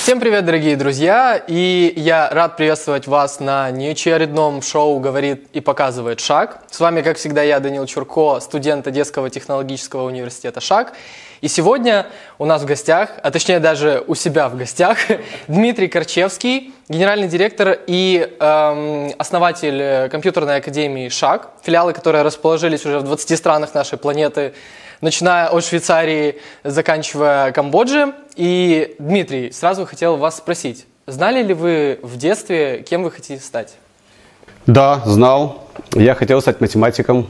Всем привет, дорогие друзья, и я рад приветствовать вас на неочередном шоу «Говорит и показывает ШАГ». С вами, как всегда, я, Данил Чурко, студент Одесского технологического университета ШАГ. И сегодня у нас в гостях, а точнее даже у себя в гостях, Дмитрий Корчевский, генеральный директор и основатель компьютерной академии ШАГ, филиалы, которые расположились уже в 20 странах нашей планеты, начиная от Швейцарии, заканчивая Камбоджей. И, Дмитрий, сразу хотел вас спросить, знали ли вы в детстве, кем вы хотите стать? Да, знал. Я хотел стать математиком.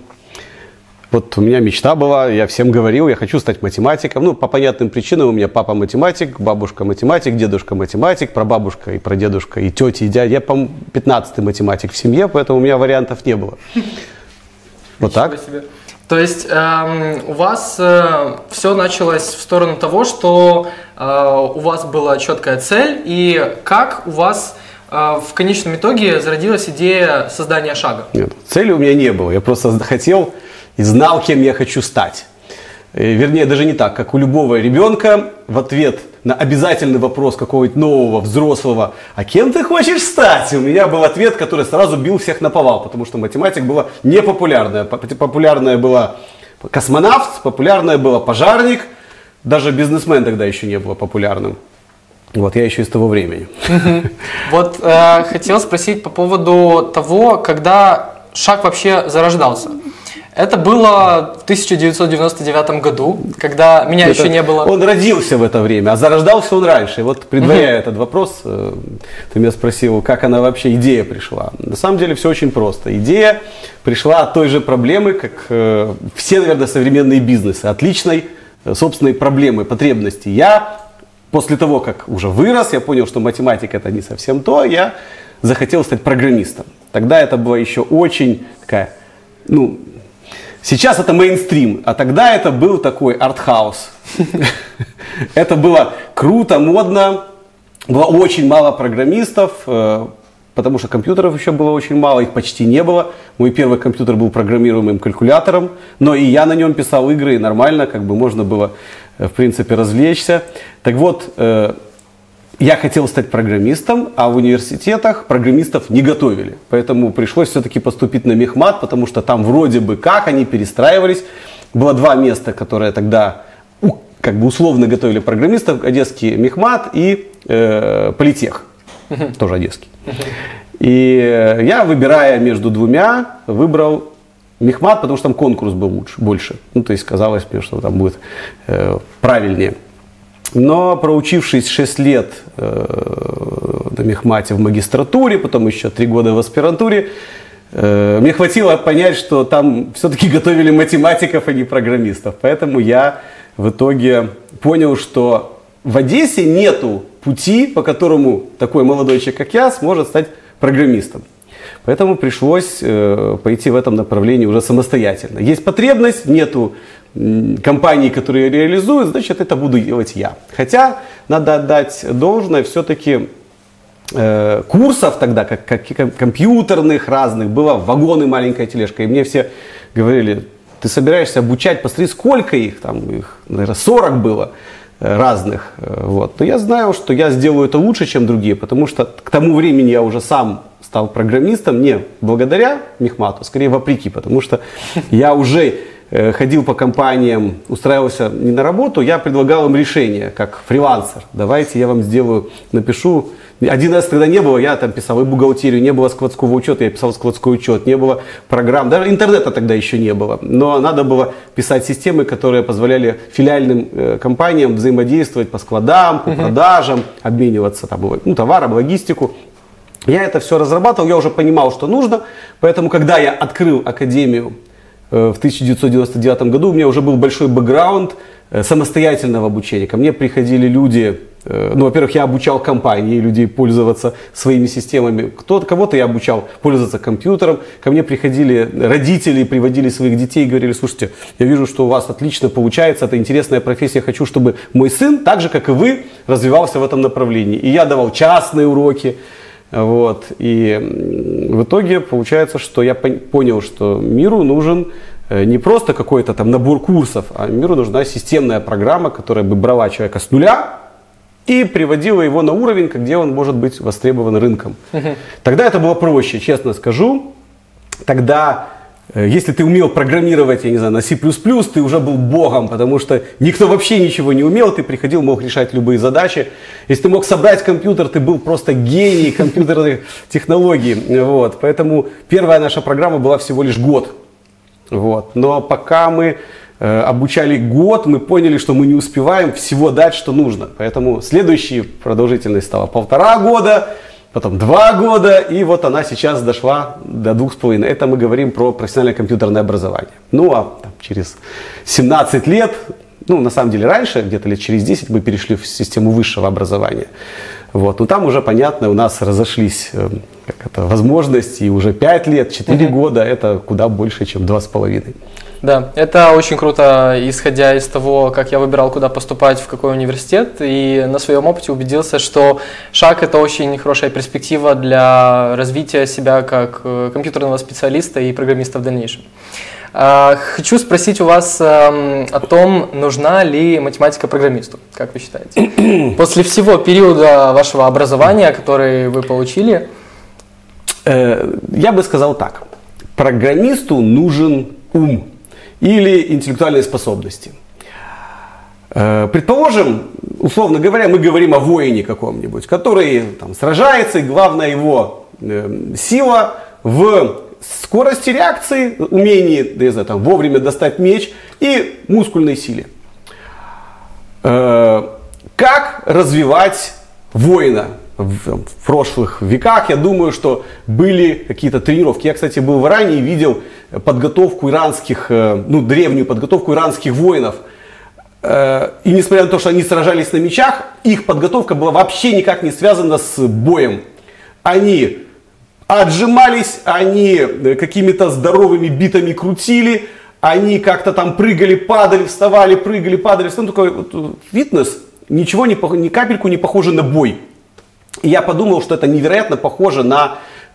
Вот у меня мечта была, я всем говорил, я хочу стать математиком. Ну, по понятным причинам, у меня папа математик, бабушка математик, дедушка математик, прабабушка и прадедушка, и тети, и дядя. Я, по-моему, 15-й математик в семье, поэтому у меня вариантов не было. Вот так. То есть у вас все началось в сторону того, что у вас была четкая цель, и как у вас в конечном итоге зародилась идея создания ШАГа? Нет, цели у меня не было, я просто хотел и знал, кем я хочу стать. Вернее, даже не так, как у любого ребенка в ответ на обязательный вопрос какого-нибудь нового взрослого: а кем ты хочешь стать? У меня был ответ, который сразу бил всех наповал, потому что математика была непопулярная. Популярная была космонавт, популярная была пожарник, даже бизнесмен тогда еще не было популярным. Вот, я еще из того времени. Вот хотел спросить по поводу того, когда ШАГ вообще зарождался. Это было в 1999 году, когда меня еще не было. Он родился в это время, а зарождался он раньше. Вот, предваряя этот вопрос, ты меня спросил, как она вообще, идея пришла. На самом деле все очень просто. Идея пришла от той же проблемы, как все, наверное, современные бизнесы. От личной собственной проблемы, потребности. Я, после того, как уже вырос, я понял, что математика это не совсем то, я захотел стать программистом. Тогда это было еще очень такая, сейчас это мейнстрим, а тогда это был такой артхаус. Это было круто, модно, было очень мало программистов, потому что компьютеров еще было очень мало, их почти не было. Мой первый компьютер был программируемым калькулятором, но и я на нем писал игры, и нормально, как бы можно было, в принципе, развлечься. Так вот, я хотел стать программистом, а в университетах программистов не готовили. Поэтому пришлось все-таки поступить на мехмат, потому что там вроде бы как они перестраивались. Было два места, которые тогда как бы условно готовили программистов. Одесский мехмат и политех, тоже одесский. И я, выбирая между двумя, выбрал мехмат, потому что там конкурс был больше. То есть казалось мне, что там будет правильнее. Но проучившись 6 лет на мехмате в магистратуре, потом еще 3 года в аспирантуре, мне хватило понять, что там все-таки готовили математиков, а не программистов. Поэтому я в итоге понял, что в Одессе нету пути, по которому такой молодой человек, как я, сможет стать программистом. Поэтому пришлось пойти в этом направлении уже самостоятельно. Есть потребность, нету компаний, которые реализуют, значит, это буду делать я. Хотя, надо отдать должное, все-таки курсов тогда, как компьютерных разных, было вагон и маленькая тележка. И мне все говорили: ты собираешься обучать, посмотри, сколько их, там их, наверное, 40 было разных. Вот. Но я знаю, что я сделаю это лучше, чем другие, потому что к тому времени я уже сам стал программистом не благодаря мехмату, скорее вопреки, потому что я уже ходил по компаниям, устраивался не на работу, я предлагал им решение, как фрилансер. Давайте я вам сделаю, напишу. 1С тогда не было, я там писал и бухгалтерию, не было складского учета, я писал складской учет, не было программ, даже интернета тогда еще не было. Но надо было писать системы, которые позволяли филиальным компаниям взаимодействовать по складам, по продажам, обмениваться там, товаром, логистику. Я это все разрабатывал, я уже понимал, что нужно, поэтому когда я открыл академию в 1999 году, у меня уже был большой бэкграунд самостоятельного обучения. Ко мне приходили люди, во-первых, я обучал компании, людей пользоваться своими системами. Кого-то я обучал пользоваться компьютером. Ко мне приходили родители, приводили своих детей и говорили: слушайте, я вижу, что у вас отлично получается, это интересная профессия, хочу, чтобы мой сын, так же, как и вы, развивался в этом направлении. И я давал частные уроки. Вот. И в итоге получается, что я понял, что миру нужен не просто какой-то там набор курсов, а миру нужна системная программа, которая бы брала человека с нуля и приводила его на уровень, где он может быть востребован рынком. Тогда это было проще, честно скажу. Тогда, если ты умел программировать, я не знаю, на C++, ты уже был богом, потому что никто вообще ничего не умел, ты приходил, мог решать любые задачи. Если ты мог собрать компьютер, ты был просто гений компьютерных технологий. Вот. Поэтому первая наша программа была всего лишь год. Вот. Но пока мы обучали год, мы поняли, что мы не успеваем всего дать, что нужно. Поэтому следующей продолжительность стала 1,5 года, потом 2 года, и вот она сейчас дошла до 2,5. Это мы говорим про профессиональное компьютерное образование. Ну а там, через 17 лет, ну на самом деле раньше, где-то лет через 10, мы перешли в систему высшего образования. Вот. Но там уже, понятно, у нас разошлись возможности, и уже 5 лет, 4 года, это куда больше, чем 2,5. Да, это очень круто, исходя из того, как я выбирал, куда поступать, в какой университет, и на своем опыте убедился, что шаг – это очень хорошая перспектива для развития себя как компьютерного специалиста и программиста в дальнейшем. Хочу спросить у вас о том, нужна ли математика программисту, как вы считаете? После всего периода вашего образования, который вы получили? Я бы сказал так. Программисту нужен ум или интеллектуальные способности. Предположим, условно говоря, мы говорим о воине каком-нибудь, который там сражается, и главная его сила в скорости реакции, умении, не знаю, там, вовремя достать меч и мускульной силе. Как развивать воина? В прошлых веках, я думаю, что были какие-то тренировки. Я, кстати, был в Иране и видел подготовку иранских, древнюю подготовку иранских воинов. И несмотря на то, что они сражались на мечах, их подготовка была вообще никак не связана с боем. Они отжимались, они какими-то здоровыми битами крутили, они как-то там прыгали, падали, вставали, прыгали, падали. Ну, такой вот фитнес, ничего ни капельку не похоже на бой. И я подумал, что это невероятно похоже на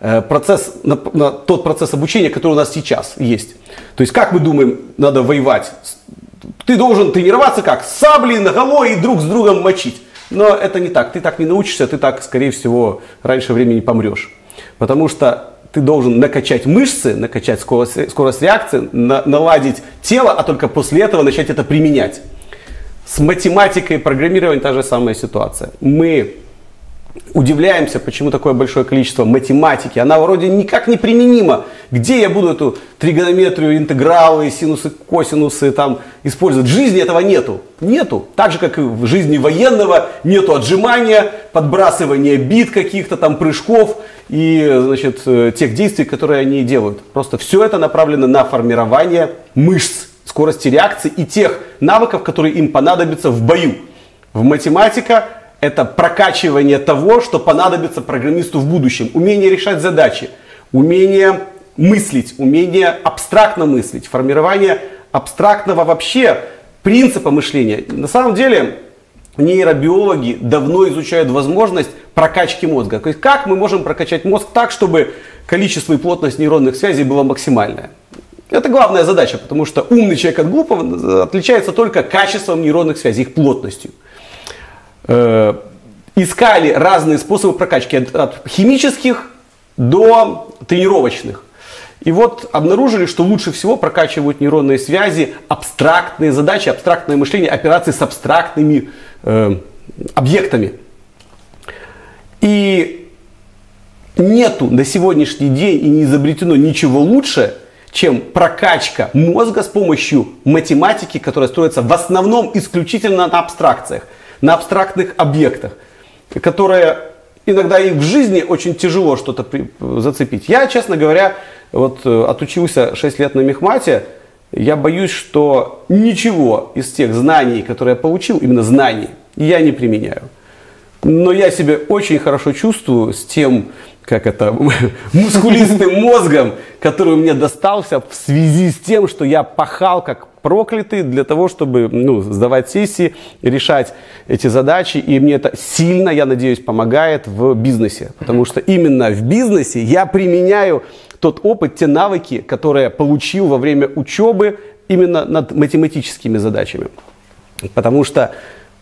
тот процесс обучения, который у нас сейчас есть. То есть, как мы думаем, надо воевать? Ты должен тренироваться как? С саблей наголо и друг с другом мочить. Но это не так. Ты так не научишься, ты так, скорее всего, раньше времени помрешь. Потому что ты должен накачать мышцы, накачать скорость реакции, наладить тело, а только после этого начать это применять. С математикой и программированием та же самая ситуация. Мы удивляемся, почему такое большое количество математики. Она вроде никак не применима. Где я буду эту тригонометрию, интегралы, синусы, косинусы там использовать? В жизни этого нету. Нету. Так же, как и в жизни военного, нету отжимания, подбрасывания бит каких-то там прыжков и, значит, тех действий, которые они делают. Просто все это направлено на формирование мышц, скорости реакции и тех навыков, которые им понадобятся в бою. В математика это прокачивание того, что понадобится программисту в будущем. Умение решать задачи, умение мыслить, умение абстрактно мыслить, формирование абстрактного вообще принципа мышления. На самом деле нейробиологи давно изучают возможность прокачки мозга. То есть как мы можем прокачать мозг так, чтобы количество и плотность нейронных связей было максимальное. Это главная задача, потому что умный человек от глупого отличается только качеством нейронных связей, их плотностью. Искали разные способы прокачки, от химических до тренировочных. И вот обнаружили, что лучше всего прокачивают нейронные связи, абстрактные задачи, абстрактное мышление, операции с абстрактными объектами. И нету на сегодняшний день и не изобретено ничего лучше, чем прокачка мозга с помощью математики, которая строится в основном исключительно на абстракциях, на абстрактных объектах, которые иногда и в жизни очень тяжело что-то зацепить. Я, честно говоря, вот отучился 6 лет на мехмате, я боюсь, что ничего из тех знаний, которые я получил, именно знаний, я не применяю. Но я себя очень хорошо чувствую с тем, как это, мускулистым мозгом, который мне достался в связи с тем, что я пахал как проклятый для того, чтобы сдавать сессии, решать эти задачи. И мне это сильно, я надеюсь, помогает в бизнесе. Потому что именно в бизнесе я применяю тот опыт, те навыки, которые получил во время учебы именно над математическими задачами. Потому что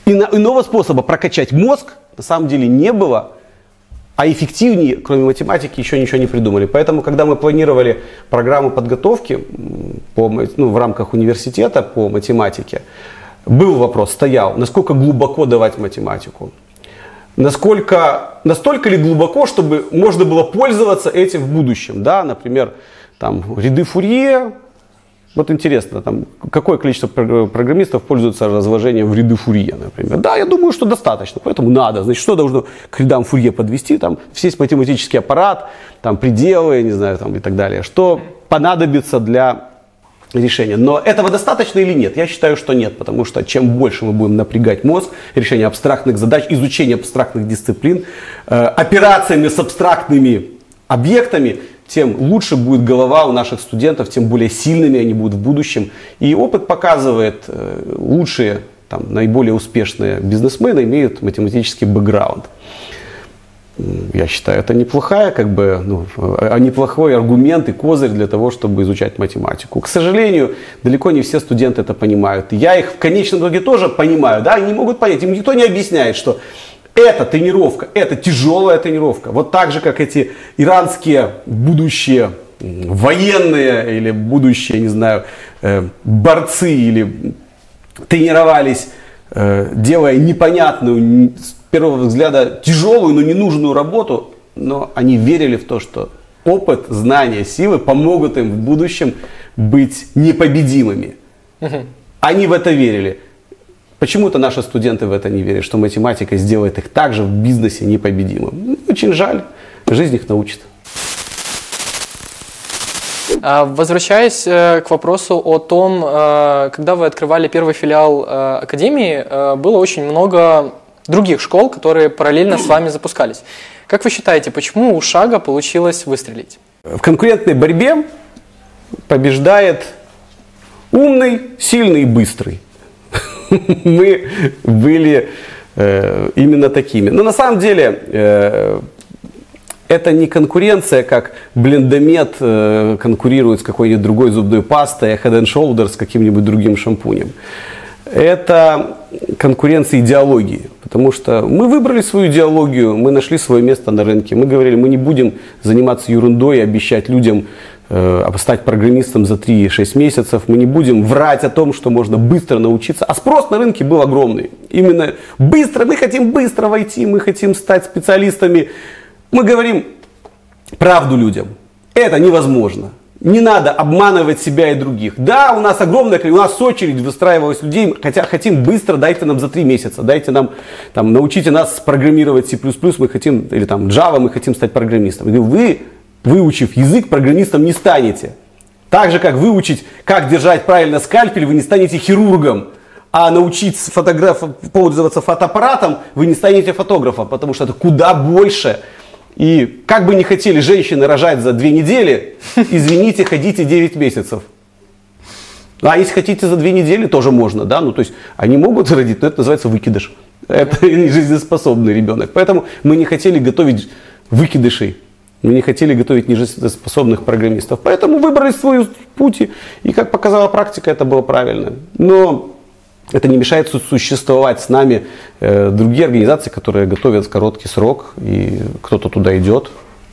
Иного способа прокачать мозг на самом деле не было, а эффективнее, кроме математики, еще ничего не придумали. Поэтому, когда мы планировали программу подготовки в рамках университета по математике, был вопрос, стоял, насколько глубоко давать математику. Настолько ли глубоко, чтобы можно было пользоваться этим в будущем. Да? Например, там, ряды Фурье. Вот интересно, там, какое количество программистов пользуются разложением в ряды Фурье, например. Да, я думаю, что достаточно, поэтому надо. Значит, что должно к рядам Фурье подвести? Там есть математический аппарат, там, пределы, не знаю, там, и так далее. Что понадобится для решения. Но этого достаточно или нет? Я считаю, что нет, потому что чем больше мы будем напрягать мозг, решение абстрактных задач, изучение абстрактных дисциплин, операциями с абстрактными объектами, тем лучше будет голова у наших студентов, тем более сильными они будут в будущем. И опыт показывает, лучшие, там, наиболее успешные бизнесмены имеют математический бэкграунд. Я считаю, это неплохой аргумент и козырь для того, чтобы изучать математику. К сожалению, далеко не все студенты это понимают. Я их в конечном итоге тоже понимаю, да, они не могут понять, им никто не объясняет, что эта тренировка, это тяжелая тренировка. Вот так же, как эти иранские будущие военные или будущие, не знаю, борцы или тренировались, делая непонятную, с первого взгляда тяжелую, но ненужную работу, но они верили в то, что опыт, знания, силы помогут им в будущем быть непобедимыми. Они в это верили. Почему-то наши студенты в это не верят, что математика сделает их также в бизнесе непобедимым. Очень жаль, жизнь их научит. Возвращаясь к вопросу о том, когда вы открывали первый филиал Академии, было очень много других школ, которые параллельно с вами запускались. Как вы считаете, почему у Шага получилось выстрелить? В конкурентной борьбе побеждает умный, сильный и быстрый. Мы были именно такими. Но на самом деле это не конкуренция, как Блендомед конкурирует с какой-нибудь другой зубной пастой, а Head & Shoulders с каким-нибудь другим шампунем. Это конкуренция идеологии, потому что мы выбрали свою идеологию, мы нашли свое место на рынке. Мы говорили, мы не будем заниматься ерундой и обещать людям стать программистом за 3-6 месяцев. Мы не будем врать о том, что можно быстро научиться. А спрос на рынке был огромный. Именно быстро, мы хотим быстро войти, мы хотим стать специалистами. Мы говорим правду людям. Это невозможно. Не надо обманывать себя и других. Да, у нас огромная, у нас очередь выстраивалась людей, хотя хотим быстро, дайте нам за 3 месяца, дайте нам, там, научите нас программировать C++, мы хотим, или там Java, мы хотим стать программистом. Я говорю, вы, выучив язык, программистом не станете. Так же, как выучить, как держать правильно скальпель, вы не станете хирургом. А научить пользоваться фотоаппаратом, вы не станете фотографом, потому что это куда больше. И как бы не хотели женщины рожать за 2 недели, извините, ходите 9 месяцев. А если хотите за 2 недели, тоже можно, да, ну то есть они могут родить, но это называется выкидыш. Это не жизнеспособный ребенок. Поэтому мы не хотели готовить выкидышей, мы не хотели готовить нежизнеспособных программистов. Поэтому выбрали свой путь, и как показала практика, это было правильно. Но это не мешает существовать с нами другие организации, которые готовят в короткий срок, и кто-то туда идет.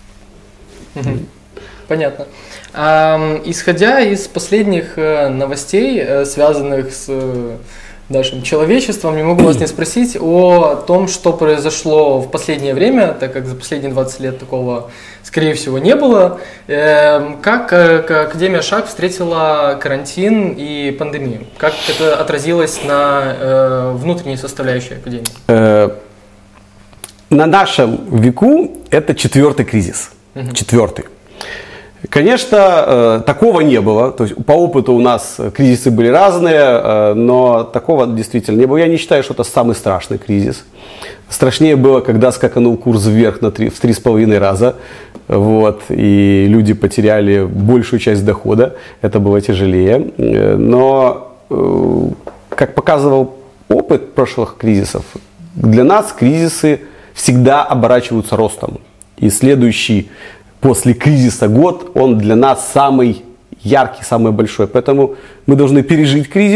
Понятно. Исходя из последних новостей, связанных с нашим человечеством, не могу вас не спросить о том, что произошло в последнее время, так как за последние 20 лет такого, скорее всего, не было. Как Академия Шаг встретила карантин и пандемию? Как это отразилось на внутренней составляющей Академии? На нашем веку это 4-й кризис. 4-й. Конечно, такого не было. То есть по опыту у нас кризисы были разные, но такого действительно не было. Я не считаю, что это самый страшный кризис. Страшнее было, когда скаканул курс вверх в 3,5 раза. Вот, и люди потеряли большую часть дохода. Это было тяжелее. Но, как показывал опыт прошлых кризисов, для нас кризисы всегда оборачиваются ростом. И следующий после кризиса год, он для нас самый яркий, самый большой. Поэтому мы должны пережить кризис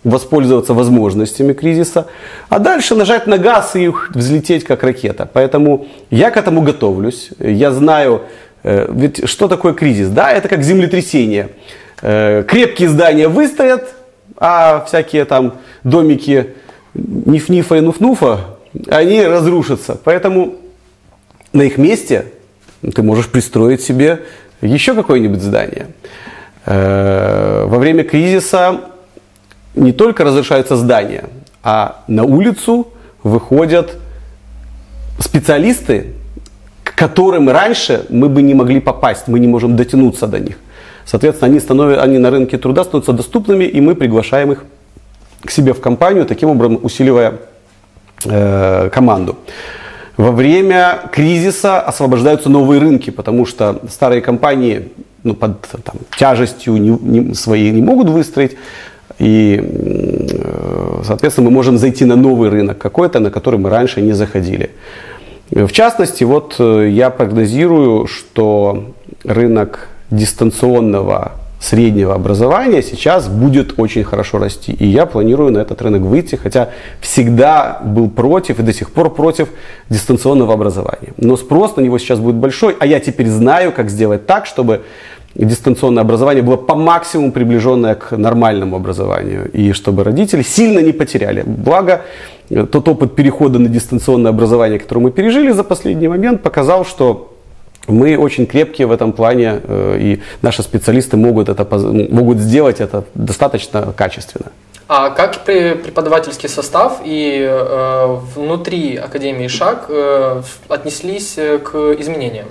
воспользоваться возможностями кризиса, а дальше нажать на газ и взлететь как ракета. Поэтому я к этому готовлюсь. Я знаю, ведь что такое кризис? Да, это как землетрясение. Крепкие здания выстоят, а всякие там домики Ниф-Нифа и Нуф-Нуфа, они разрушатся. Поэтому на их месте ты можешь пристроить себе еще какое-нибудь здание. Во время кризиса не только разрушаются здания, а на улицу выходят специалисты, к которым раньше мы бы не могли попасть, мы не можем дотянуться до них. Соответственно, они на рынке труда становятся доступными, и мы приглашаем их к себе в компанию, таким образом усиливая команду. Во время кризиса освобождаются новые рынки, потому что старые компании под тяжестью своей не могут выстроить. И, соответственно, мы можем зайти на новый рынок какой-то, на который мы раньше не заходили. В частности, вот я прогнозирую, что рынок дистанционного среднего образования сейчас будет очень хорошо расти. И я планирую на этот рынок выйти, хотя всегда был против и до сих пор против дистанционного образования. Но спрос на него сейчас будет большой, а я теперь знаю, как сделать так, чтобы дистанционное образование было по максимуму приближенное к нормальному образованию. И чтобы родители сильно не потеряли. Благо, тот опыт перехода на дистанционное образование, который мы пережили за последний момент, показал, что мы очень крепкие в этом плане, и наши специалисты могут сделать это достаточно качественно. А как преподавательский состав и внутри Академии ШАГ отнеслись к изменениям?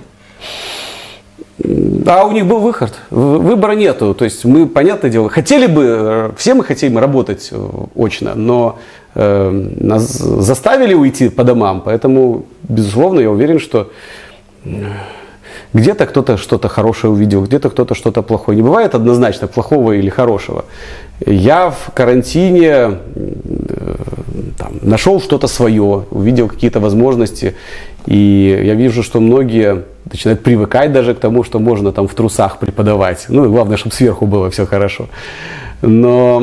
А у них был выход, выбора нету. То есть мы, понятное дело, все мы хотим работать очно, но нас заставили уйти по домам, поэтому, безусловно, я уверен, что где-то кто-то что-то хорошее увидел, где-то кто-то что-то плохое. Не бывает однозначно плохого или хорошего. Я в карантине нашел что-то свое, увидел какие-то возможности. И я вижу, что многие начинают привыкать даже к тому, что можно там в трусах преподавать. Ну и главное, чтобы сверху было все хорошо. Но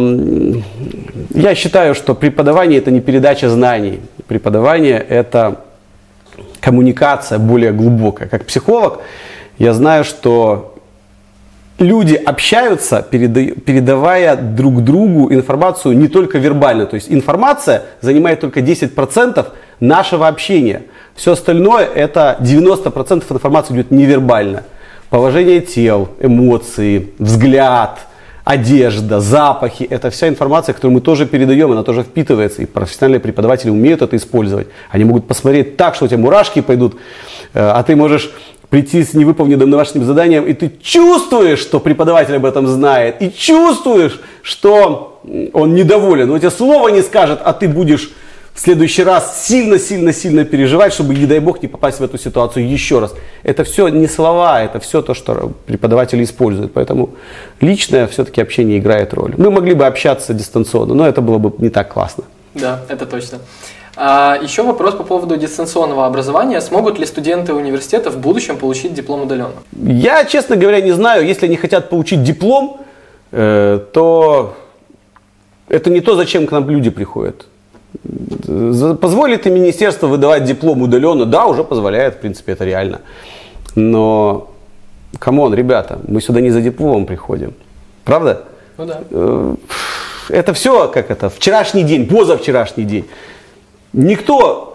я считаю, что преподавание — это не передача знаний. Преподавание — это коммуникация более глубокая. Как психолог я знаю, что люди общаются, передавая друг другу информацию не только вербально. То есть информация занимает только 10% нашего общения. Все остальное, это 90% информации идет невербально. Положение тел, эмоции, взгляд, одежда, запахи. Это вся информация, которую мы тоже передаем, она тоже впитывается. И профессиональные преподаватели умеют это использовать. Они могут посмотреть так, что у тебя мурашки пойдут, а ты можешь прийти с невыполненным домашним заданием, и ты чувствуешь, что преподаватель об этом знает, и чувствуешь, что он недоволен. Он тебе слова не скажет, а ты будешь в следующий раз сильно-сильно-сильно переживать, чтобы, не дай бог, не попасть в эту ситуацию еще раз. Это все не слова, это все то, что преподаватели используют. Поэтому личное все-таки общение играет роль. Мы могли бы общаться дистанционно, но это было бы не так классно. Да, это точно. Еще вопрос по поводу дистанционного образования. Смогут ли студенты университета в будущем получить диплом удаленно? Я, честно говоря, не знаю. Если они хотят получить диплом, то это не то, зачем к нам люди приходят. Позволит ли министерство выдавать диплом удаленно? Да, уже позволяет, в принципе, это реально. Но, камон, ребята, мы сюда не за дипломом приходим. Правда? Ну да. Это все, как это, вчерашний день, позавчерашний день. Никто,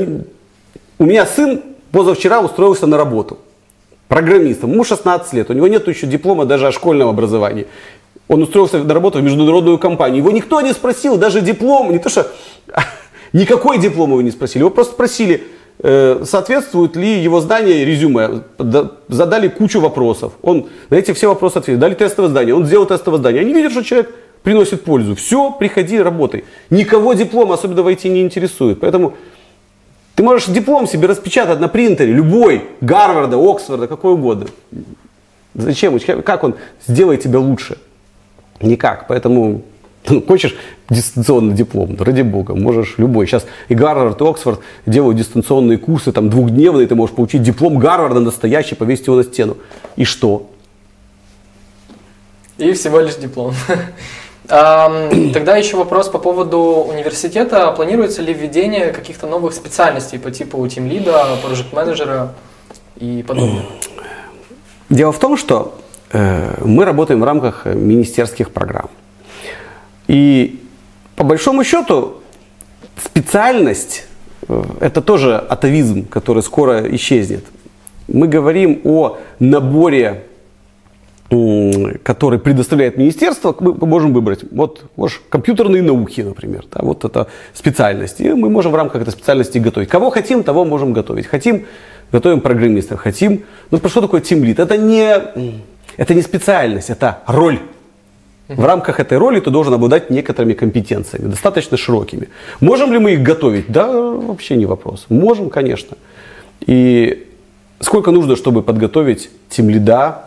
у меня сын позавчера устроился на работу программистом, ему 16 лет, у него нет еще диплома даже о школьном образовании. Он устроился на работу в международную компанию, его никто не спросил, даже диплом, не то что, никакой диплом его не спросили, его просто спросили, соответствуют ли его знания резюме, задали кучу вопросов, он на эти все вопросы ответил, дали тестовое задание, он сделал тестовое задание, они видят, что человек приносит пользу. Все, приходи, работай. Никого диплом особенно в IT не интересует. Поэтому ты можешь диплом себе распечатать на принтере, любой, Гарварда, Оксфорда, какой угодно. Зачем? Как он сделает тебя лучше? Никак. Поэтому хочешь дистанционный диплом, ради бога, можешь любой. Сейчас и Гарвард, и Оксфорд делают дистанционные курсы, там двухдневные, ты можешь получить диплом Гарварда настоящий, повесить его на стену. И что? И всего лишь диплом. Тогда еще вопрос по поводу университета. Планируется ли введение каких-то новых специальностей по типу тимлида, проект-менеджера и подобное? Дело в том, что мы работаем в рамках министерских программ. И по большому счету специальность – это тоже атовизм, который скоро исчезнет. Мы говорим о наборе, который предоставляет министерство, мы можем выбрать, вот, компьютерные науки, например, да, вот это специальность. И мы можем в рамках этой специальности готовить. Кого хотим, того можем готовить. Хотим, готовим программистов, хотим. Ну, что такое тимлид? Это не специальность, это роль. В рамках этой роли ты должен обладать некоторыми компетенциями, достаточно широкими. Можем ли мы их готовить? Да, вообще не вопрос. Можем, конечно. И сколько нужно, чтобы подготовить тимлида?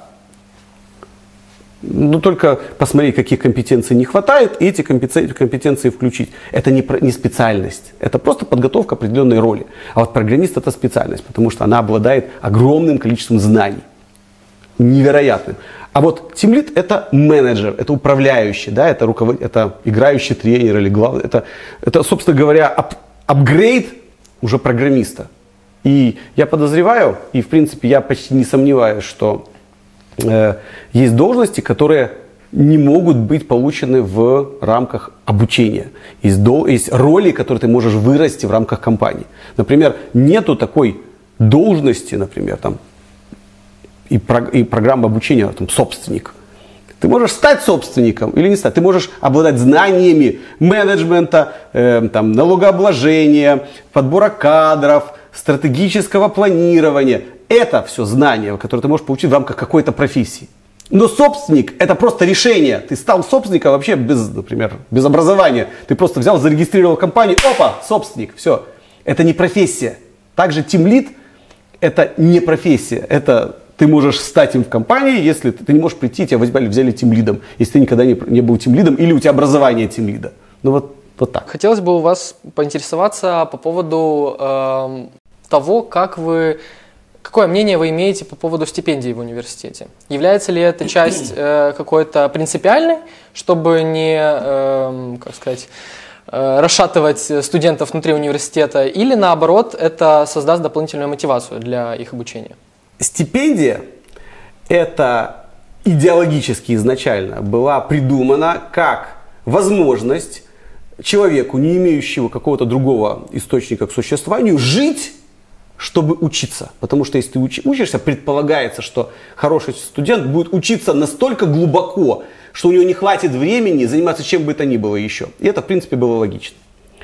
Ну, только посмотреть, каких компетенций не хватает, и эти компетенции включить. Это не специальность, это просто подготовка определенной роли. А вот программист – это специальность, потому что она обладает огромным количеством знаний. Невероятным. А вот тимлид – это менеджер, это управляющий, да, это играющий тренер или главный. Это, собственно говоря, апгрейд уже программиста. И я подозреваю, и в принципе я почти не сомневаюсь, что есть должности, которые не могут быть получены в рамках обучения. Есть роли, которые ты можешь вырасти в рамках компании. Например, нету такой должности, например, там, и программа обучения, там, собственник. Ты можешь стать собственником или не стать. Ты можешь обладать знаниями менеджмента, там, налогообложения, подбора кадров, стратегического планирования. Это все знания, которые ты можешь получить в рамках какой-то профессии. Но собственник – это просто решение. Ты стал собственником вообще без образования. Ты просто взял, зарегистрировал компанию, опа, собственник, все. Это не профессия. Также тимлид – это не профессия. Это ты можешь стать им в компании, если ты не можешь прийти, тебя взяли тимлидом, если ты никогда не был тимлидом или у тебя образование тимлида. Ну вот так. Хотелось бы у вас поинтересоваться по поводу того, какое мнение вы имеете по поводу стипендий в университете? Является ли это часть какой-то принципиальной, чтобы не, расшатывать студентов внутри университета, или наоборот, это создаст дополнительную мотивацию для их обучения? Стипендия – это идеологически изначально была придумана как возможность человеку, не имеющему какого-то другого источника к существованию, жить, чтобы учиться. Потому что если ты учишься, предполагается, что хороший студент будет учиться настолько глубоко, что у него не хватит времени заниматься чем бы то ни было еще. И это, в принципе, было логично.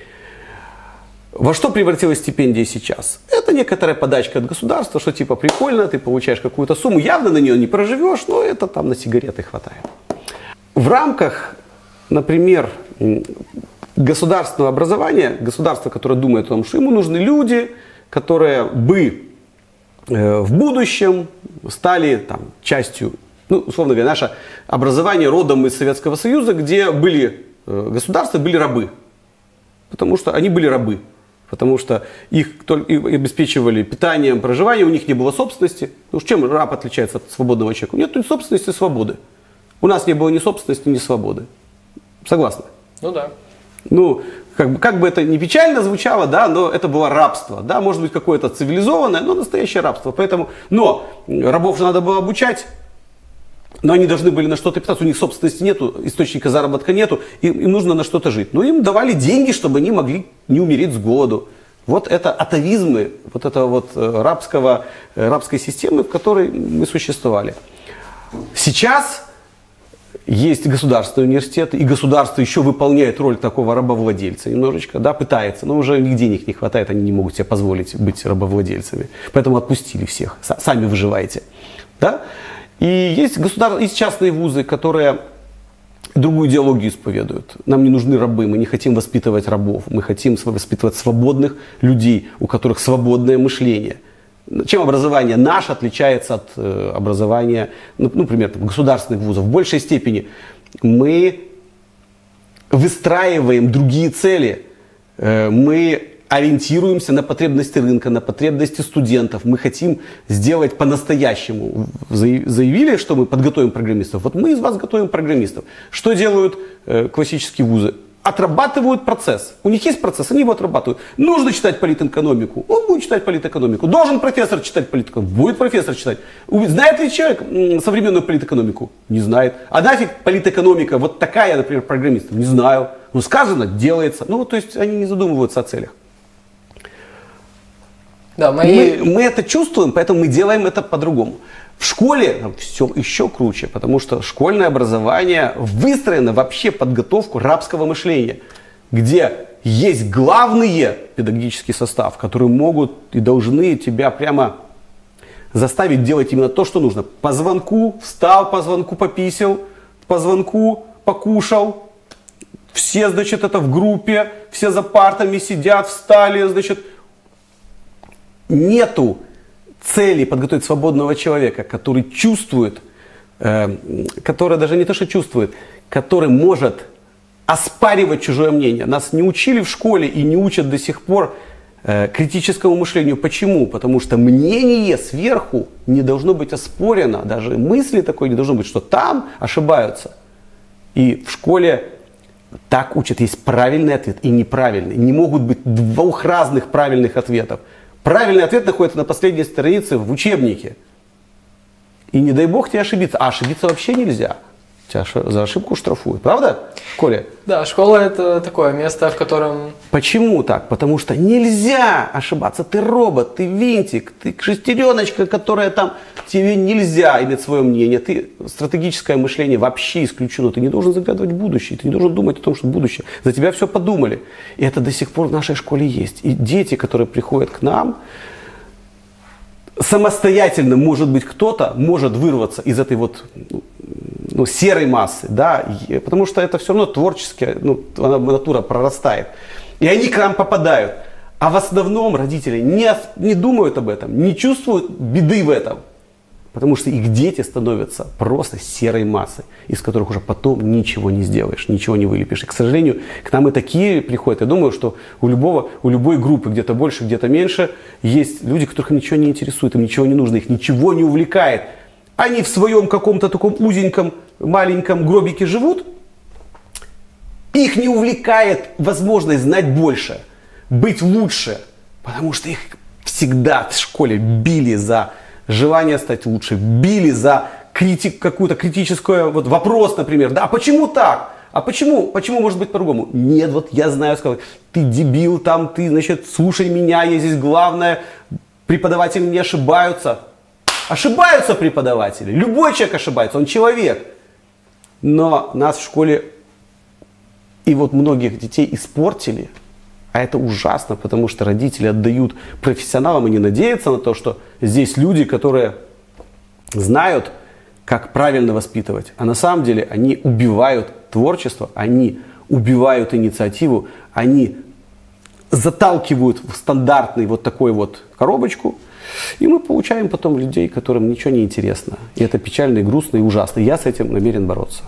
Во что превратилась стипендия сейчас? Это некоторая подачка от государства, что типа прикольно, ты получаешь какую-то сумму, явно на нее не проживешь, но это там на сигареты хватает. В рамках, например, государственного образования, государство, которое думает о том, что ему нужны люди, которые бы в будущем стали там, частью, ну, условно говоря, наше образование родом из Советского Союза, где были государства, были рабы. Потому что они были рабы. Потому что их обеспечивали питанием, проживанием, у них не было собственности. Ну, чем раб отличается от свободного человека? Нет ни собственности, ни свободы. У нас не было ни собственности, ни свободы. Согласны? Ну да. Ну, как бы это ни печально звучало, да, но это было рабство. Да, может быть, какое-то цивилизованное, но настоящее рабство. Поэтому, но рабов же надо было обучать. Но они должны были на что-то питаться, у них собственности нету, источника заработка нету, им нужно на что-то жить. Но им давали деньги, чтобы они могли не умереть с голоду. Вот это атовизмы, вот это вот рабской системы, в которой мы существовали. Сейчас есть государственные университеты, и государство еще выполняет роль такого рабовладельца немножечко, да, пытается, но уже их денег не хватает, они не могут себе позволить быть рабовладельцами. Поэтому отпустили всех, сами выживайте. Да? И есть частные вузы, которые другую идеологию исповедуют. Нам не нужны рабы, мы не хотим воспитывать рабов, мы хотим воспитывать свободных людей, у которых свободное мышление. Чем образование наше отличается от образования, например, государственных вузов? В большей степени мы выстраиваем другие цели, мы ориентируемся на потребности рынка, на потребности студентов. Мы хотим сделать по-настоящему. Заявили, что мы подготовим программистов. Вот мы из вас готовим программистов. Что делают классические вузы? Отрабатывают процесс. У них есть процесс, они его отрабатывают. Нужно читать политэкономику, он будет читать политэкономику. Должен профессор читать политэкономику, будет профессор читать. Знает ли человек современную политэкономику? Не знает. А нафиг политэкономика, вот такая, например, программист? Не знаю. Ну сказано, делается. Ну то есть они не задумываются о целях. Да, мы это чувствуем, поэтому мы делаем это по-другому. В школе все еще круче, потому что школьное образование выстроено вообще подготовку рабского мышления, где есть главный педагогический состав, которые могут и должны тебя прямо заставить делать именно то, что нужно. По звонку встал, по звонку пописал, по звонку покушал. Все, значит, это в группе, все за партами сидят, встали, значит. Нету цели подготовить свободного человека, который чувствует, который даже не то, что чувствует, который может оспаривать чужое мнение. Нас не учили в школе и не учат до сих пор критическому мышлению. Почему? Потому что мнение сверху не должно быть оспорено, даже мысли такой не должно быть, что там ошибаются. И в школе так учат, есть правильный ответ и неправильный. Не могут быть двух разных правильных ответов. Правильный ответ находится на последней странице в учебнике. И не дай бог тебе ошибиться. А ошибиться вообще нельзя. Тебя за ошибку штрафуют. Правда, в школе? Да, школа это такое место, в котором... Почему так? Потому что нельзя ошибаться. Ты робот, ты винтик, ты шестереночка, которая там... Тебе нельзя иметь свое мнение. Ты стратегическое мышление вообще исключено. Ты не должен заглядывать в будущее. Ты не должен думать о том, что будущее. За тебя все подумали. И это до сих пор в нашей школе есть. И дети, которые приходят к нам, самостоятельно, может быть, кто-то может вырваться из этой вот серой массы, да, потому что это все равно творческая, натура прорастает. И они к нам попадают. А в основном родители не думают об этом, не чувствуют беды в этом. Потому что их дети становятся просто серой массой, из которых уже потом ничего не сделаешь, ничего не вылепишь. И, к сожалению, к нам и такие приходят. Я думаю, что у любой группы, где-то больше, где-то меньше, есть люди, которых ничего не интересует, им ничего не нужно, их ничего не увлекает. Они в своем каком-то таком узеньком, маленьком гробике живут. Их не увлекает возможность знать больше, быть лучше. Потому что их всегда в школе били за желание стать лучше, били за какую-то критическую вопрос, например. Да, почему так? А почему может быть по-другому? Нет, вот я знаю, сказал, ты дебил, там ты, значит, слушай меня, я здесь главное, преподаватели не ошибаются. Ошибаются преподаватели, любой человек ошибается, он человек. Но нас в школе и вот многих детей испортили. А это ужасно, потому что родители отдают профессионалам и не надеются на то, что здесь люди, которые знают, как правильно воспитывать. А на самом деле они убивают творчество, они убивают инициативу, они заталкивают в стандартный вот такой вот коробочку. И мы получаем потом людей, которым ничего не интересно. И это печально, и грустно, и ужасно. Я с этим намерен бороться.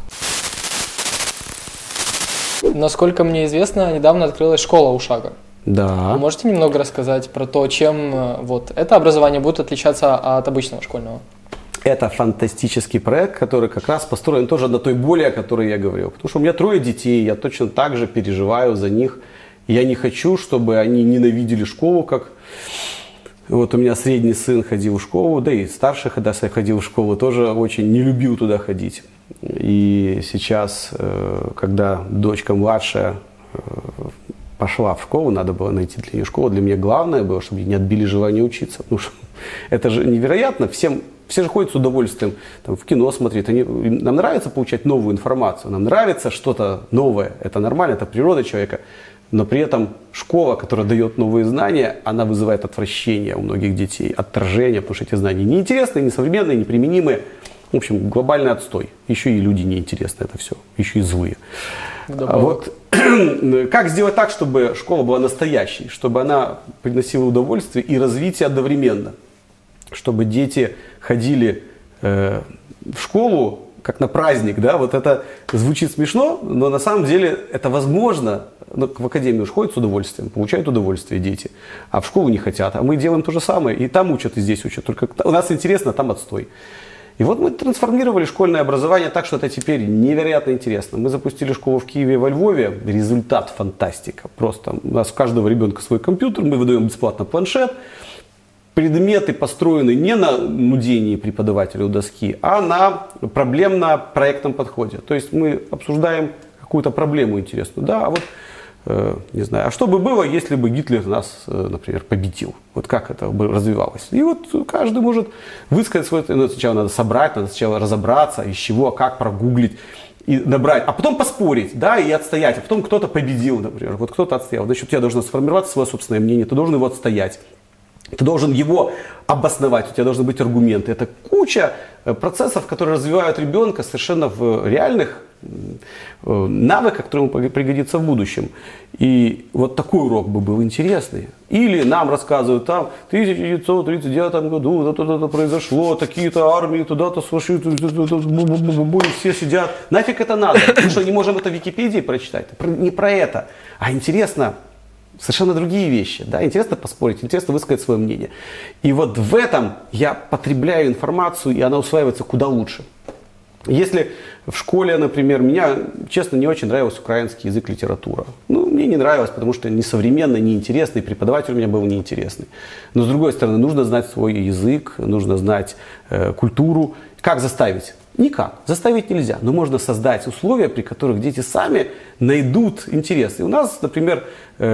Насколько мне известно, недавно открылась школа у Шага. Да. Вы можете немного рассказать про то, чем вот это образование будет отличаться от обычного школьного? Это фантастический проект, который как раз построен тоже на той боли, о которой я говорил. Потому что у меня 3 детей, я точно так же переживаю за них. Я не хочу, чтобы они ненавидели школу, как... Вот у меня средний сын ходил в школу, да и старший, когда я ходил в школу, тоже очень не любил туда ходить. И сейчас, когда дочка младшая пошла в школу, надо было найти для нее школу. Для меня главное было, чтобы не отбили желание учиться. Потому что это же невероятно. Все же ходят с удовольствием там, в кино смотреть. Нам нравится получать новую информацию, нам нравится что-то новое. Это нормально, это природа человека. Но при этом школа, которая дает новые знания, она вызывает отвращение у многих детей, отторжение, потому что эти знания неинтересные, несовременные, неприменимые. В общем, глобальный отстой. Еще и люди неинтересны это все, еще и злые. А вот как сделать так, чтобы школа была настоящей, чтобы она приносила удовольствие и развитие одновременно? Чтобы дети ходили в школу как на праздник, да, вот это звучит смешно, но на самом деле это возможно. В академию уж ходят с удовольствием, получают удовольствие дети, а в школу не хотят. А мы делаем то же самое, и там учат, и здесь учат. Только у нас интересно, а там отстой. И вот мы трансформировали школьное образование так, что это теперь невероятно интересно. Мы запустили школу в Киеве и во Львове. Результат фантастика. Просто у нас у каждого ребенка свой компьютер, мы выдаем бесплатно планшет. Предметы построены не на нудении преподавателя у доски, а на проблемно-проектном подходе. То есть мы обсуждаем какую-то проблему интересную. Да, а вот не знаю, а что бы было, если бы Гитлер нас, например, победил? Вот как это бы развивалось? И вот каждый может высказать свой... Ну, сначала надо собрать, надо сначала разобраться, из чего, как прогуглить и набрать, а потом поспорить, да, и отстоять. А потом кто-то победил, например, вот кто-то отстоял. Значит, у тебя должно сформироваться свое собственное мнение, ты должен его отстоять. Ты должен его обосновать, у тебя должны быть аргументы. Это куча процессов, которые развивают ребенка совершенно в реальных навыках, которые ему пригодятся в будущем. И вот такой урок бы был интересный. Или нам рассказывают, там в 1939 году то-то произошло, такие-то армии туда-то сошли, все сидят. Нафиг это надо? Мы что, не можем это в Википедии прочитать? Не про это, а интересно совершенно другие вещи. Да? Интересно поспорить, интересно высказать свое мнение. И вот в этом я потребляю информацию, и она усваивается куда лучше. Если в школе, например, меня, честно, не очень нравился украинский язык, литература. Ну, мне не нравилось, потому что несовременно, неинтересный, преподаватель у меня был неинтересный. Но с другой стороны, нужно знать свой язык, нужно знать культуру. Как заставить? Никак. Заставить нельзя. Но можно создать условия, при которых дети сами найдут интерес. И у нас, например,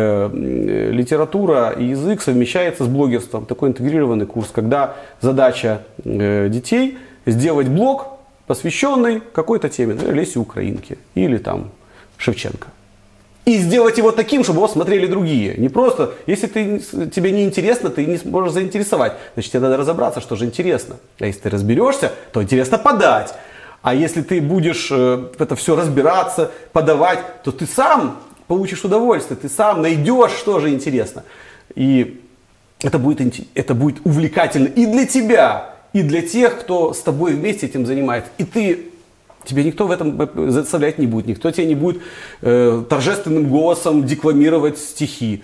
литература и язык совмещается с блогерством. Такой интегрированный курс, когда задача детей сделать блог, посвященный какой-то теме, например, Лесе Украинке или там Шевченко. И сделать его таким, чтобы его смотрели другие. Не просто, если тебе не интересно, ты не сможешь заинтересовать. Значит, тебе надо разобраться, что же интересно. А если ты разберешься, то интересно подать. А если ты будешь это все разбираться, подавать, то ты сам получишь удовольствие, ты сам найдешь, что же интересно. И это будет увлекательно и для тебя, и для тех, кто с тобой вместе этим занимается. И тебе никто в этом заставлять не будет. Никто тебе не будет торжественным голосом декламировать стихи,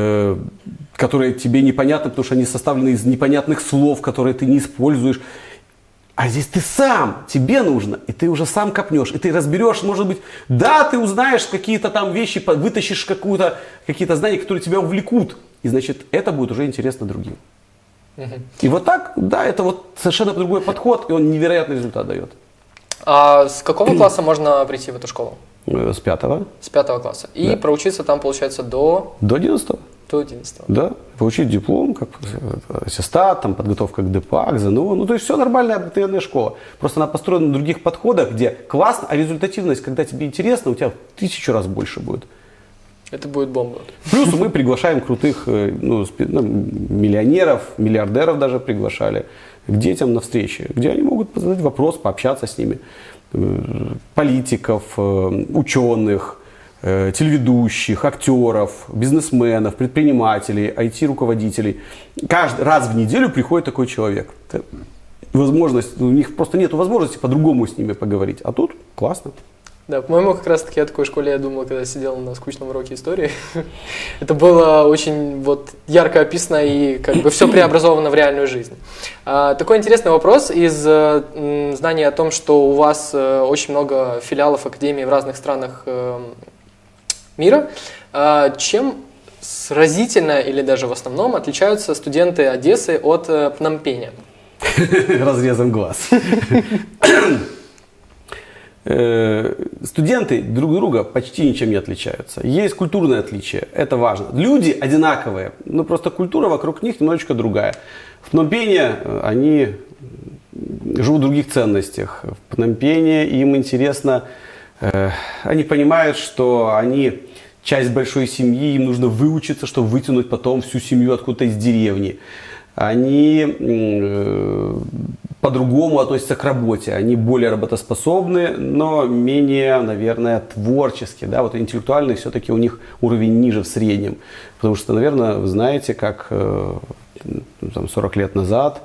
которые тебе непонятны, потому что они составлены из непонятных слов, которые ты не используешь. А здесь ты сам, тебе нужно, и ты уже сам копнешь, и ты разберешь, может быть, да, ты узнаешь какие-то там вещи, вытащишь какие-то знания, которые тебя увлекут. И значит, это будет уже интересно другим. И вот так, да, это вот совершенно другой подход, и он невероятный результат дает. А с какого класса можно прийти в эту школу? С 5-го. С 5 класса. И проучиться там, получается, до 11-го. До 11-го. Да, получить диплом, как аттестат, там, подготовка к ДПА, к ЗНО. Ну, то есть все нормальная обыкновенная школа. Просто она построена на других подходах, где классно, а результативность, когда тебе интересно, у тебя в 1000 раз больше будет. Это будет бомба. Плюс мы приглашаем крутых миллионеров, миллиардеров даже приглашали к детям на встречи, где они могут задать вопрос, пообщаться с ними. Политиков, ученых, телеведущих, актеров, бизнесменов, предпринимателей, IT-руководителей. Каждый раз в неделю приходит такой человек. Возможность, у них просто нет возможности по-другому с ними поговорить. А тут классно. Да, по-моему, как раз таки о такой школе я думал, когда сидел на скучном уроке истории. Это было очень вот ярко описано и как бы все преобразовано в реальную жизнь. Такой интересный вопрос из знания о том, что у вас очень много филиалов академии в разных странах мира. Чем разительно или даже в основном отличаются студенты Одессы от Пномпеня? Разрезом глаз. Студенты друг друга почти ничем не отличаются. Есть культурное отличие, это важно. Люди одинаковые, но просто культура вокруг них немножечко другая. В Пномпене они живут в других ценностях. В Пномпене им интересно, они понимают, что они часть большой семьи, им нужно выучиться, чтобы вытянуть потом всю семью откуда-то из деревни. Они по-другому относятся к работе. Они более работоспособны, но менее, наверное, творческие. Да? Вот интеллектуальный все-таки у них уровень ниже в среднем. Потому что, наверное, вы знаете, как там, 40 лет назад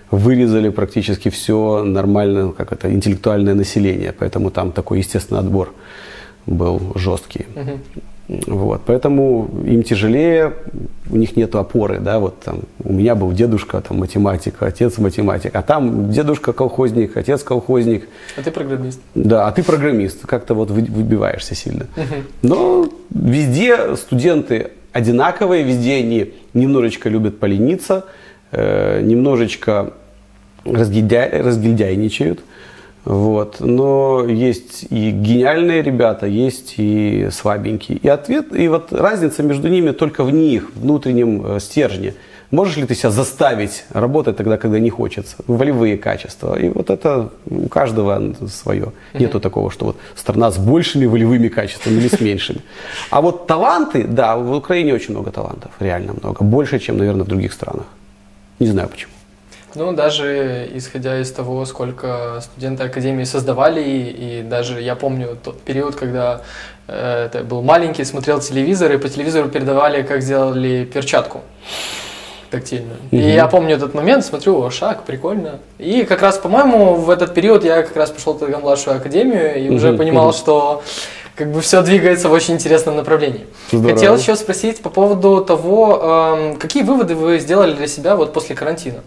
вырезали практически все нормальное, как это, интеллектуальное население, поэтому там такой естественный отбор был жесткий. Вот, поэтому им тяжелее, у них нет опоры, да, вот там у меня был дедушка там математик, отец математик, а там дедушка колхозник, отец колхозник. А ты программист. Да, а ты программист, как-то вот выбиваешься сильно. Но везде студенты одинаковые, везде они немножечко любят полениться, немножечко разгильдяйничают. Вот. Но есть и гениальные ребята, есть и слабенькие. И вот разница между ними только в них, внутреннем стержне. Можешь ли ты себя заставить работать тогда, когда не хочется? Волевые качества. И вот это у каждого свое. Нету такого, что вот страна с большими волевыми качествами или с меньшими. А вот таланты, да, в Украине очень много талантов, реально много. Больше, чем, наверное, в других странах. Не знаю почему. Ну, даже исходя из того, сколько студенты академии создавали, и даже я помню тот период, когда это был маленький, смотрел телевизор, и по телевизору передавали, как сделали перчатку тактильную. И я помню этот момент, смотрю, о, шаг, прикольно. И как раз, по-моему, в этот период я как раз пошел тогда в младшую академию, и уже понимал, что как бы все двигается в очень интересном направлении. Здорово. Хотел еще спросить по поводу того, какие выводы вы сделали для себя вот после карантина?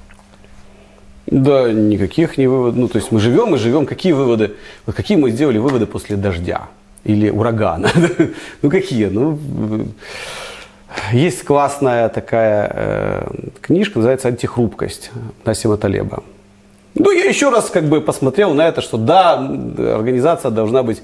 Да, никаких не выводов. Ну, то есть мы живем. Какие выводы? Вот какие мы сделали выводы после дождя или урагана? Ну, какие? Ну, есть классная такая книжка, называется «Антихрупкость» Насима Талеба. Ну, я еще раз как бы посмотрел на это, что да, организация должна быть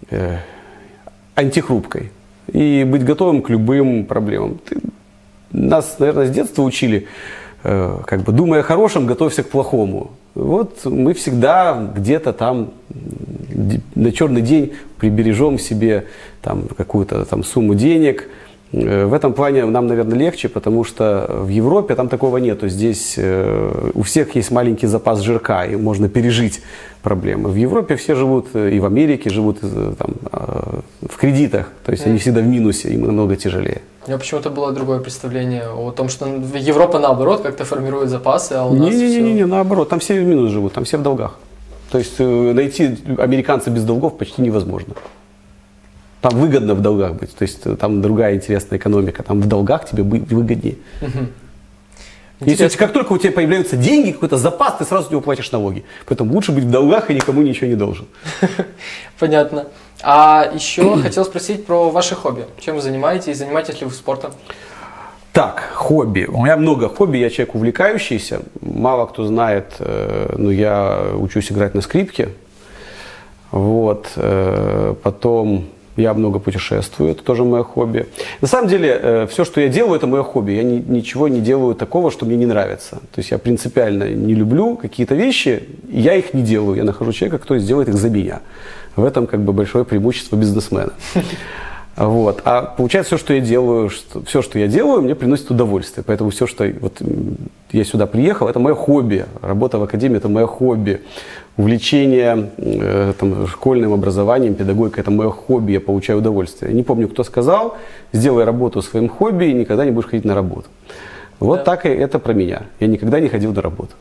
антихрупкой и быть готовым к любым проблемам. Нас, наверное, с детства учили, как бы думая о хорошем, готовься к плохому. Вот мы всегда где-то там на черный день прибережем себе там какую-то там сумму денег. В этом плане нам, наверное, легче, потому что в Европе там такого нету. Здесь у всех есть маленький запас жирка, и можно пережить проблемы. В Европе все живут, и в Америке живут там, в кредитах, то есть они всегда в минусе, им намного тяжелее. У меня почему-то было другое представление о том, что Европа наоборот как-то формирует запасы, а у нас Не, наоборот, там все в минус живут, там все в долгах. То есть найти американца без долгов почти невозможно. Там выгодно в долгах быть, то есть там другая интересная экономика, там в долгах тебе выгоднее. Если как только у тебя появляются деньги, какой-то запас, ты сразу с него платишь налоги. Поэтому лучше быть в долгах и никому ничего не должен. Понятно. А еще хотел спросить про ваши хобби. Чем вы занимаетесь? Занимаетесь ли вы спортом? Так, хобби. У меня много хобби, я человек увлекающийся. Мало кто знает, но я учусь играть на скрипке. Вот. Потом я много путешествую, это тоже мое хобби. На самом деле, все, что я делаю, это мое хобби. Я ничего не делаю такого, что мне не нравится. То есть я принципиально не люблю какие-то вещи, и я их не делаю. Я нахожу человека, который сделает их за меня. В этом как бы большое преимущество бизнесмена. Вот. А получается, все, что я делаю, мне приносит удовольствие. Поэтому все, что вот я сюда приехал, это мое хобби. Работа в академии – это мое хобби. Увлечение там, школьным образованием, педагогикой – это мое хобби, я получаю удовольствие. Не помню, кто сказал, сделай работу своим хобби и никогда не будешь ходить на работу. Вот так и это про меня. Я никогда не ходил на работу.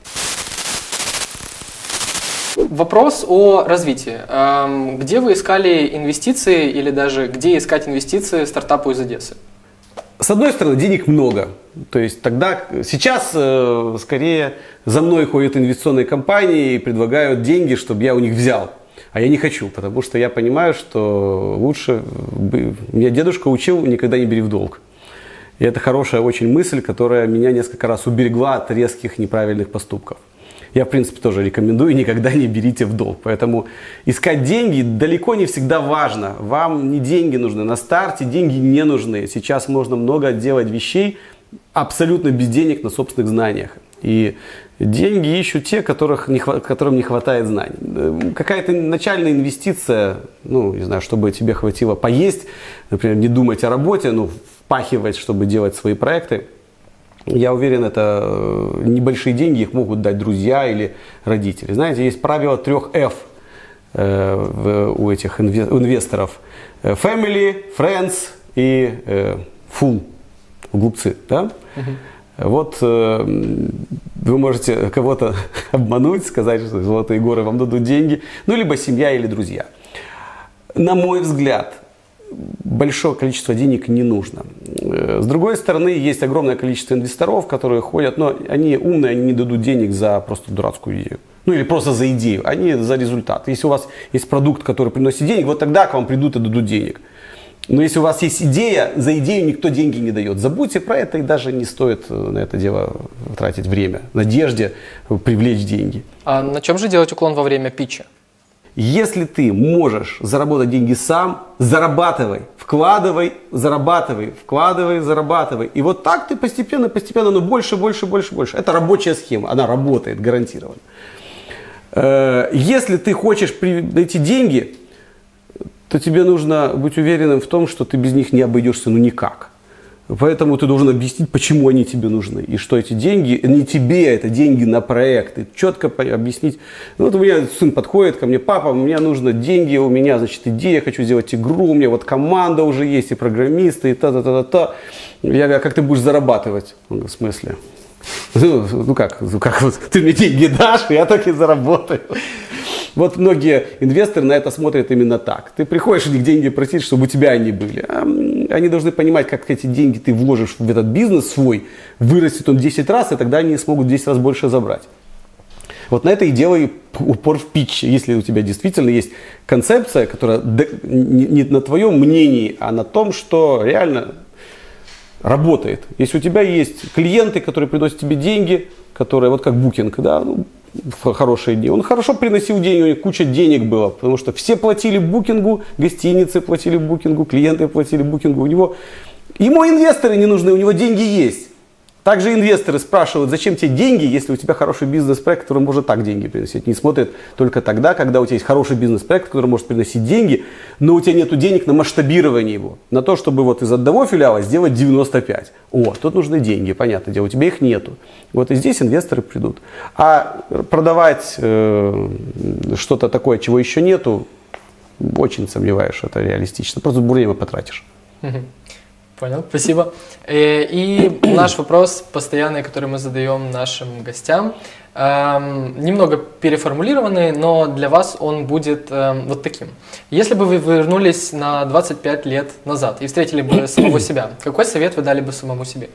Вопрос о развитии. Где вы искали инвестиции или даже где искать инвестиции стартапу из Одессы? С одной стороны, денег много. То есть сейчас скорее за мной ходят инвестиционные компании и предлагают деньги, чтобы я у них взял. А я не хочу, потому что я понимаю, что лучше... Меня дедушка учил: никогда не бери в долг. И это хорошая очень мысль, которая меня несколько раз уберегла от резких неправильных поступков. Я, в принципе, тоже рекомендую: никогда не берите в долг. Поэтому искать деньги далеко не всегда важно. Вам не деньги нужны. На старте деньги не нужны. Сейчас можно много делать вещей абсолютно без денег на собственных знаниях. И деньги ищут те, которым не хватает знаний. Какая-то начальная инвестиция, ну, не знаю, чтобы тебе хватило поесть, например, не думать о работе, ну, впахивать, чтобы делать свои проекты. Я уверен, это небольшие деньги, их могут дать друзья или родители. Знаете, есть правило 3 F у этих инвесторов. Family, friends и fool, глупцы. Да? Вот вы можете кого-то обмануть, сказать, что золотые горы вам дадут деньги, ну, либо семья или друзья. На мой взгляд, большое количество денег не нужно. С другой стороны, есть огромное количество инвесторов, которые ходят, но они умные, они не дадут денег за просто дурацкую идею. Ну или просто за идею, они за результат. Если у вас есть продукт, который приносит денег, вот тогда к вам придут и дадут денег. Но если у вас есть идея, за идею никто деньги не дает. Забудьте про это, и даже не стоит на это дело тратить время, в надежде привлечь деньги. А на чем же делать уклон во время питча? Если ты можешь заработать деньги сам, зарабатывай, вкладывай, зарабатывай, вкладывай, зарабатывай. И вот так ты постепенно, но больше. Это рабочая схема, она работает гарантированно. Если ты хочешь найти деньги, то тебе нужно быть уверенным в том, что ты без них не обойдешься ну никак. Поэтому ты должен объяснить, почему они тебе нужны. И что эти деньги не тебе, это деньги на проект. И четко объяснить. Ну, вот у меня сын подходит ко мне: папа, мне нужны деньги, у меня, значит, идея, я хочу сделать игру, у меня вот команда уже есть, и программисты, и та-та-та-та-та. Я говорю: а как ты будешь зарабатывать? Он говорит: в смысле? Ну как вот ты мне деньги дашь, я так и заработаю. Вот многие инвесторы на это смотрят именно так. Ты приходишь у них деньги просить, чтобы у тебя они были. А они должны понимать, как эти деньги ты вложишь в этот бизнес свой, вырастет он 10 раз, и тогда они смогут в 10 раз больше забрать. Вот на это и делай упор в питче. Если у тебя действительно есть концепция, которая не на твоем мнении, а на том, что реально работает. Если у тебя есть клиенты, которые приносят тебе деньги, которые, вот как Booking, да, ну, в хорошие дни. Он хорошо приносил деньги, у него куча денег было, потому что все платили букингу, гостиницы платили букингу, клиенты платили букингу. Ему инвесторы не нужны, у него деньги есть. Также инвесторы спрашивают: зачем тебе деньги, если у тебя хороший бизнес-проект, который может так деньги приносить. Не смотрят только тогда, когда у тебя есть хороший бизнес-проект, который может приносить деньги, но у тебя нет денег на масштабирование его. На то, чтобы вот из одного филиала сделать 95. О, тут нужны деньги, понятное дело, у тебя их нету. Вот и здесь инвесторы придут. А продавать что-то такое, чего еще нету, очень сомневаюсь, что это реалистично. Просто время потратишь. Понял, спасибо. И наш вопрос постоянный, который мы задаем нашим гостям, немного переформулированный, но для вас он будет вот таким. Если бы вы вернулись на 25 лет назад и встретили бы самого себя, какой совет вы дали бы самому себе?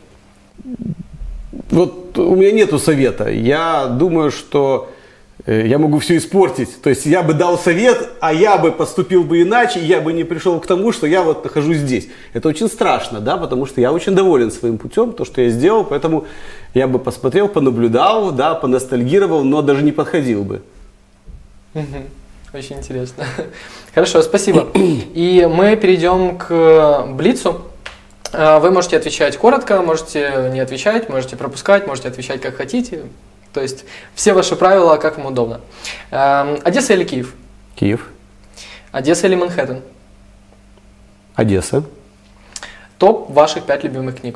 Вот у меня нету совета. Я думаю, что я могу все испортить. То есть я бы дал совет, а я бы поступил бы иначе, и я бы не пришел к тому, что я вот нахожусь здесь. Это очень страшно, да, потому что я очень доволен своим путем, то, что я сделал, поэтому я бы посмотрел, понаблюдал, да, поностальгировал, но даже не подходил бы. Очень интересно. Хорошо, спасибо. И мы перейдем к блицу. Вы можете отвечать коротко, можете не отвечать, можете пропускать, можете отвечать как хотите. То есть все ваши правила, как вам удобно. Одесса или Киев? Киев. Одесса или Манхэттен? Одесса. Топ ваших 5 любимых книг?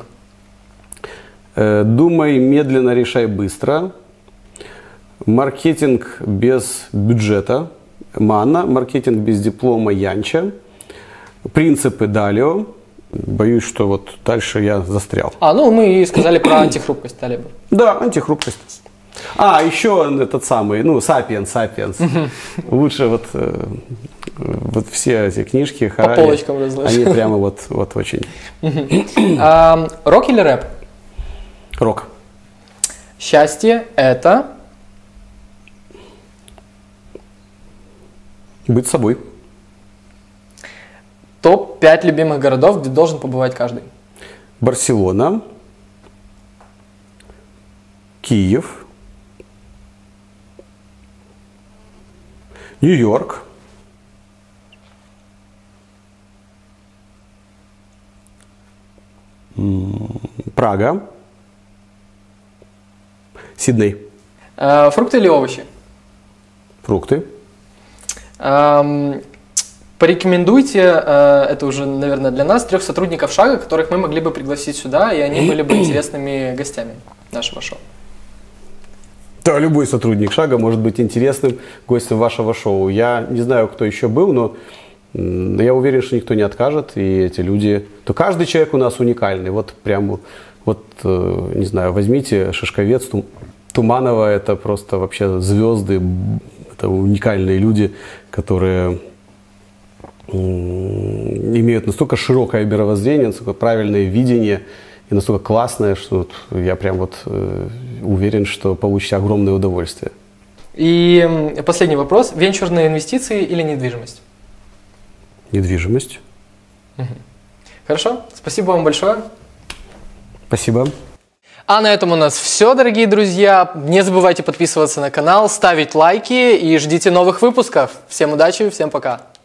«Думай медленно, решай быстро». «Маркетинг без бюджета» Манна. «Маркетинг без диплома» Янча. «Принципы» Далио. Боюсь, что вот дальше я застрял. Ну мы и сказали про антихрупкость Талеба. Да, антихрупкость. Еще этот самый, «Сапиенс». Лучше вот все эти книжки Харари, по полочкам разложить. Они прямо вот очень. Рок или рэп? Рок. Счастье – это? Быть собой. Топ-5 любимых городов, где должен побывать каждый? Барселона. Киев. Нью-Йорк. Прага. Сидней. Фрукты или овощи? Фрукты. Порекомендуйте, это уже, наверное, для нас, 3 сотрудников Шага, которых мы могли бы пригласить сюда, и они были бы интересными гостями нашего шоу. Да, любой сотрудник Шага может быть интересным гостем вашего шоу. Я не знаю, кто еще был, но я уверен, что никто не откажет. И эти люди... То каждый человек у нас уникальный. Вот прям Вот, не знаю, возьмите Шишковец, Туманова, это просто вообще звезды, это уникальные люди, которые имеют настолько широкое мировоззрение, настолько правильное видение и настолько классное, что вот я прям вот уверен, что получите огромное удовольствие. И последний вопрос. Венчурные инвестиции или недвижимость? Недвижимость. Хорошо. Спасибо вам большое. Спасибо. А на этом у нас все, дорогие друзья. Не забывайте подписываться на канал, ставить лайки и ждите новых выпусков. Всем удачи, всем пока.